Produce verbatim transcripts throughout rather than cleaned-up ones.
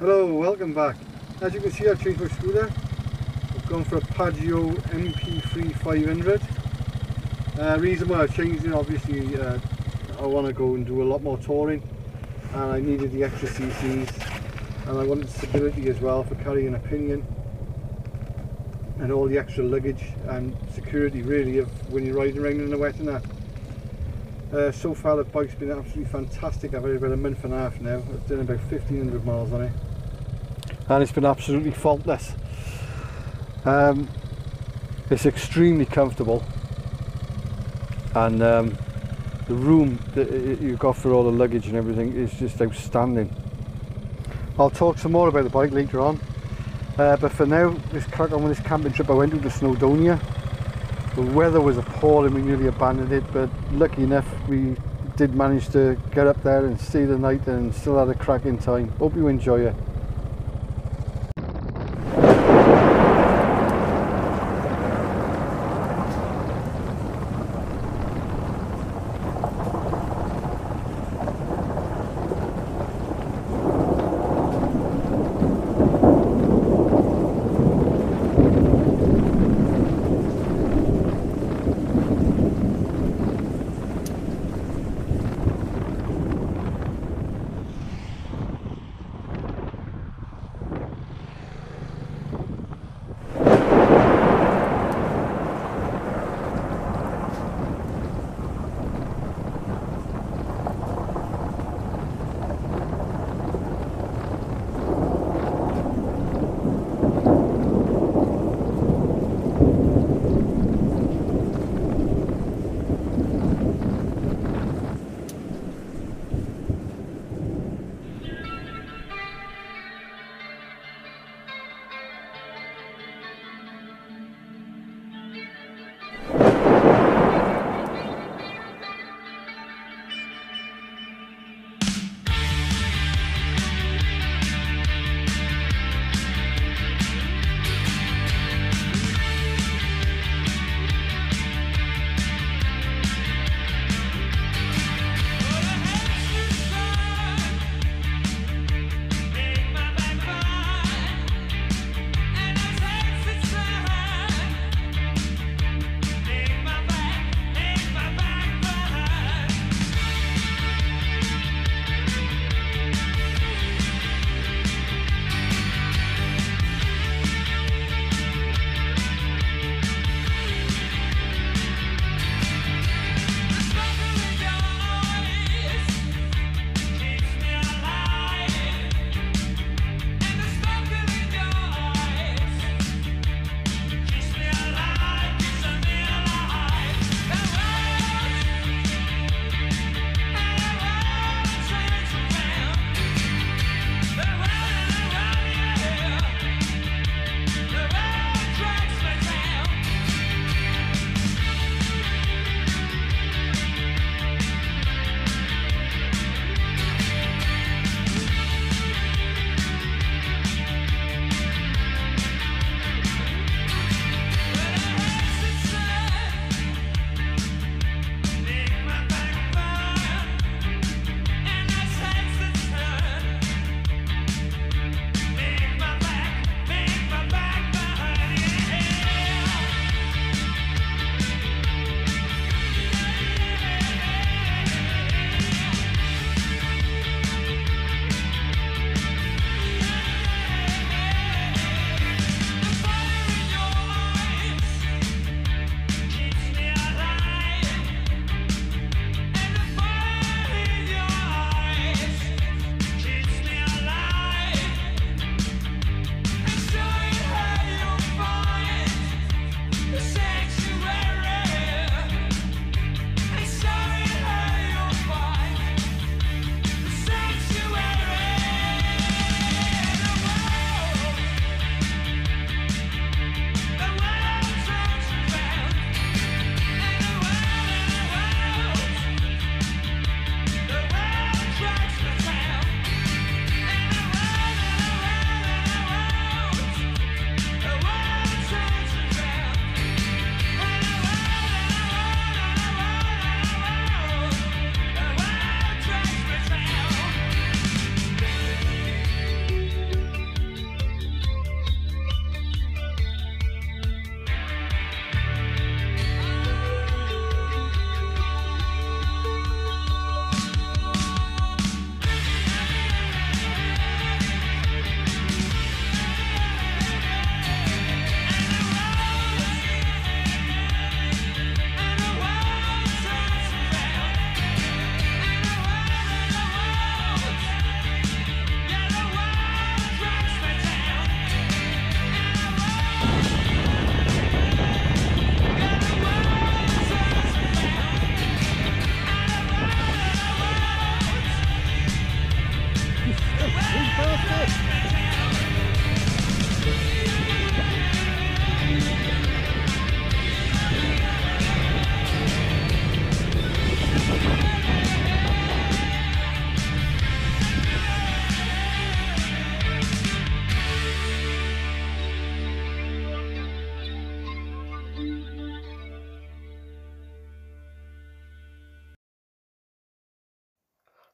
Hello, welcome back. As you can see, I've changed my scooter. I've gone for a Piaggio M P three five hundred. Uh, reason why I've changed it, obviously, uh, I want to go and do a lot more touring, and I needed the extra C Cs, and I wanted stability as well for carrying a pinion, and all the extra luggage and security really of when you're riding around in the wet and that. Uh, so far the bike's been absolutely fantastic. I've had it about a month and a half now. I've done about fifteen hundred miles on it, and it's been absolutely faultless. Um, it's extremely comfortable, and um, the room that you've got for all the luggage and everything is just outstanding. I'll talk some more about the bike later on, uh, but for now, let's crack on with this camping trip I went to to Snowdonia. The weather was appalling, we nearly abandoned it, but lucky enough we did manage to get up there and stay the night and still had a cracking time. Hope you enjoy it.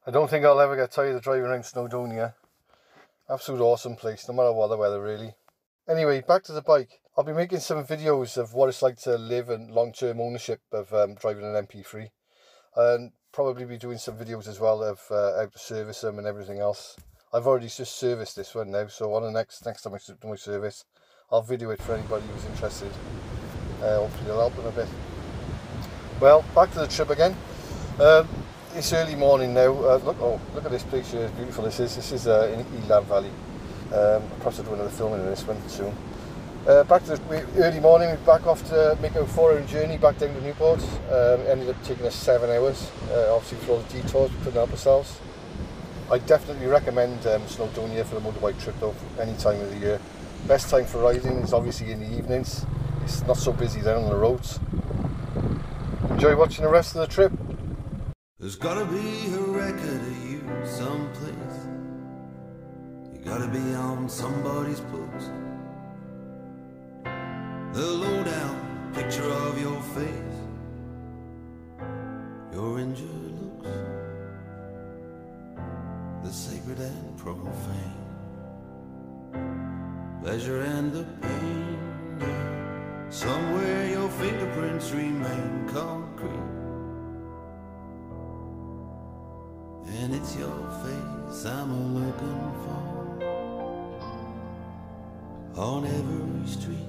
I don't think I'll ever get tired of driving around Snowdonia. Absolute awesome place, no matter what the weather really. Anyway, back to the bike. I'll be making some videos of what it's like to live in long-term ownership of um, driving an M P three. And probably be doing some videos as well of uh, how to service them and everything else. I've already just serviced this one now, so on the next next time I do my service, I'll video it for anybody who's interested. Uh, hopefully it'll help them a bit. Well, back to the trip again. Um, it's early morning now. Uh, look, oh, look at this place here, how beautiful this is. This is uh, in Eland Valley. Um, perhaps I'll do another filming of this one soon. Uh, back to the early morning, we're back off to make a four hour journey back down to Newport. Um, it ended up taking us seven hours, uh, obviously for all the detours we couldn't help ourselves. I definitely recommend um, Snowdonia for a motorbike trip though, any time of the year. Best time for riding is obviously in the evenings. It's not so busy then on the roads. Enjoy watching the rest of the trip. There's gotta be a record of you someplace. You gotta be on somebody's books. The low-down picture of your face, your injured looks, the sacred and profane, pleasure and the pain, yeah. Somewhere your fingerprints remain concrete, and it's your face I'm looking for on every street.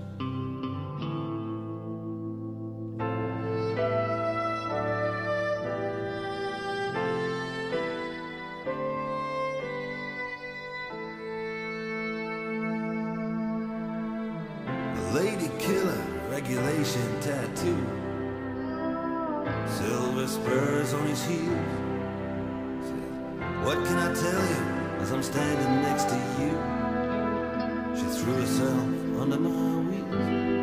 Lady killer, regulation tattoo, silver spurs on his heels. Said, what can I tell you as I'm standing next to you? She threw herself under my wheels.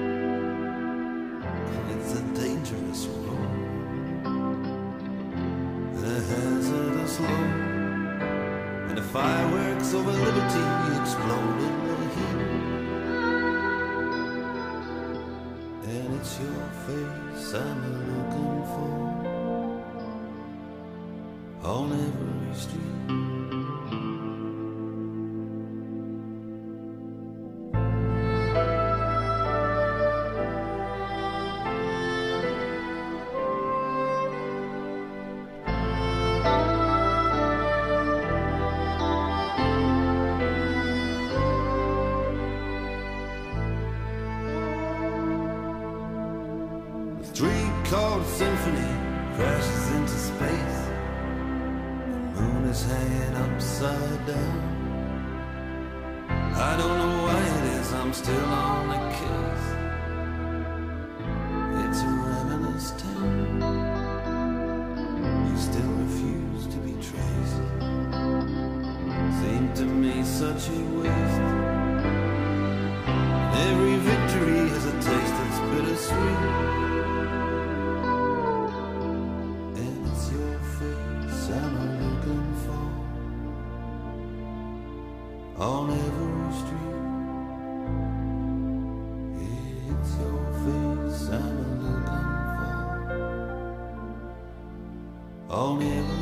It's a dangerous road and a hazardous load, and the fireworks over liberty explode in the heat. And it's your face I'm looking for on every street. Three-chord symphony crashes into space. The moon is hanging upside down. I don't know why it is I'm still on the case. It's a ravenous town. You still refuse to be traced. Seemed to me such a waste. Every victory has a taste that's bittersweet. On every street, it's your face I'm looking for. On every